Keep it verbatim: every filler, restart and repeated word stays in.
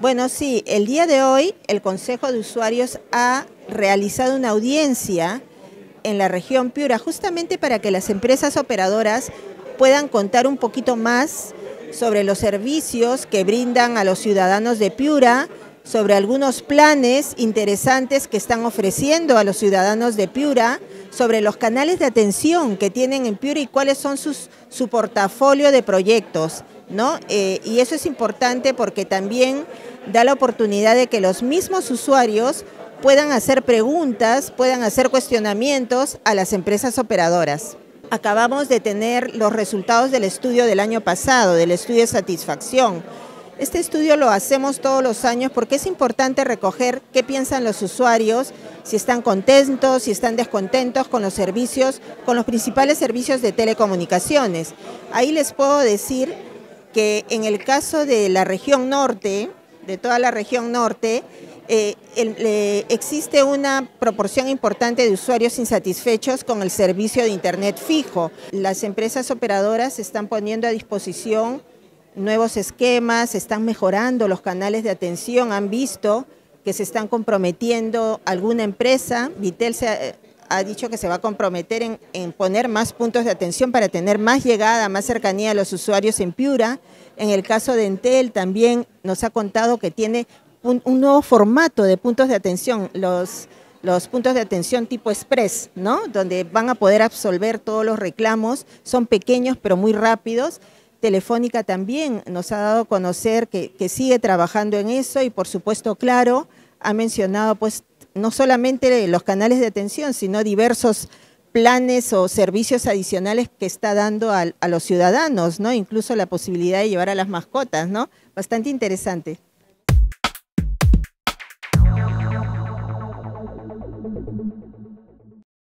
Bueno, sí, el día de hoy el Consejo de Usuarios ha realizado una audiencia en la región Piura, justamente para que las empresas operadoras puedan contar un poquito más sobre los servicios que brindan a los ciudadanos de Piura, sobre algunos planes interesantes que están ofreciendo a los ciudadanos de Piura, sobre los canales de atención que tienen en Piura y cuáles son sus, su portafolio de proyectos, ¿no? Eh, y eso es importante porque también da la oportunidad de que los mismos usuarios puedan hacer preguntas, puedan hacer cuestionamientos a las empresas operadoras. Acabamos de tener los resultados del estudio del año pasado, del estudio de satisfacción. Este estudio lo hacemos todos los años porque es importante recoger qué piensan los usuarios, si están contentos, si están descontentos con los servicios, con los principales servicios de telecomunicaciones. Ahí les puedo decir que en el caso de la región norte, de toda la región norte, eh, el, eh, existe una proporción importante de usuarios insatisfechos con el servicio de internet fijo. Las empresas operadoras están poniendo a disposición nuevos esquemas, están mejorando los canales de atención, han visto que se están comprometiendo alguna empresa, Vitel se ha, ha dicho que se va a comprometer en, en poner más puntos de atención para tener más llegada, más cercanía a los usuarios en Piura. En el caso de Entel también nos ha contado que tiene un, un nuevo formato de puntos de atención, los, los puntos de atención tipo express, ¿no? Donde van a poder absolver todos los reclamos, son pequeños pero muy rápidos. Telefónica también nos ha dado a conocer que, que sigue trabajando en eso y por supuesto, claro, ha mencionado pues no solamente los canales de atención, sino diversos planes o servicios adicionales que está dando a, a los ciudadanos, ¿no? Incluso la posibilidad de llevar a las mascotas, ¿no? Bastante interesante.